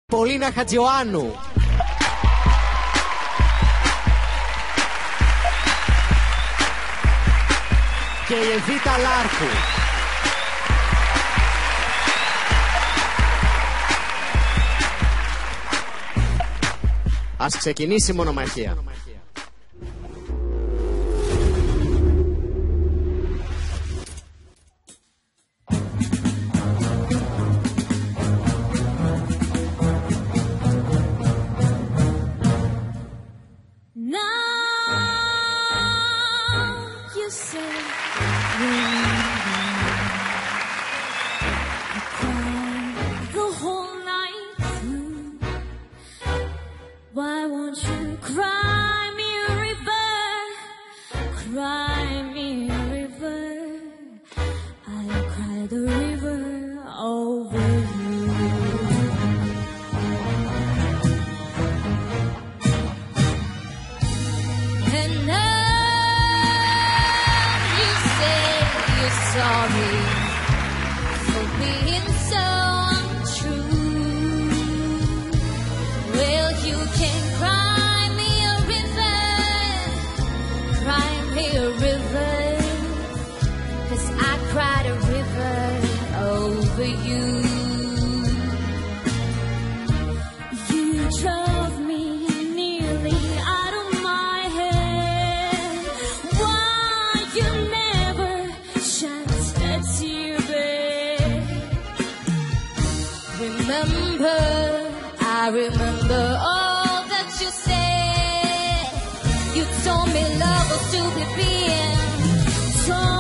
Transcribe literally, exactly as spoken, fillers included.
Πολίνα Χατζηιωάννου. Και η Εβίτα Λάρκου. Ας ξεκινήσει η μονομαχία. Why won't you cry me a river, cry me a river? I'll cry the river over you. And now you say you're sorry for being so untrue. Well, you can cry me a river, cry me a river, 'cause I cried a river over you. You drove me nearly out of my head. Why you never shed a tear, babe? Remember, I remember all that you said. You told me love was stupid being torn.